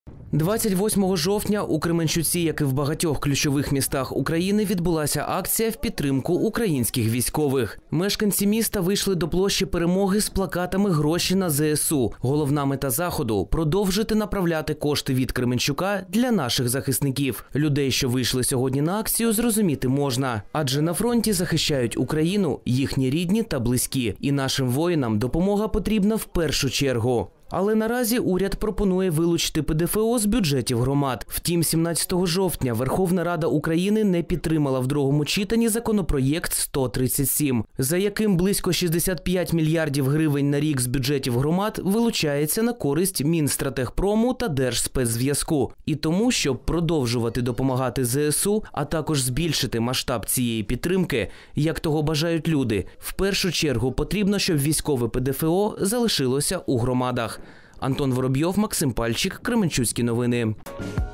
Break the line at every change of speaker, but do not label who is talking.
28 жовтня у Кременчуці, як і в багатьох ключових містах України, відбулася акція в підтримку українських військових. Мешканці міста вийшли до площі Перемоги з плакатами «Гроші на ЗСУ». Головна мета заходу – продовжити направляти кошти від Кременчука для наших захисників. Людей, що вийшли сьогодні на акцію, зрозуміти можна. Адже на фронті захищають Україну їхні рідні та близькі. І нашим воїнам допомога потрібна в першу чергу. Але наразі уряд пропонує вилучити ПДФО з бюджетів громад. Втім, 17 жовтня Верховна Рада України не підтримала в другому читанні законопроєкт 137, за яким близько 65 мільярдів гривень на рік з бюджетів громад вилучається на користь Мінстратегпрому та Держспецзв'язку. І тому, щоб продовжувати допомагати ЗСУ, а також збільшити масштаб цієї підтримки, як того бажають люди, в першу чергу потрібно, щоб військове ПДФО залишилося у громадах. Антон Воробйов, Максим Пальчик, Кременчуцькі новини.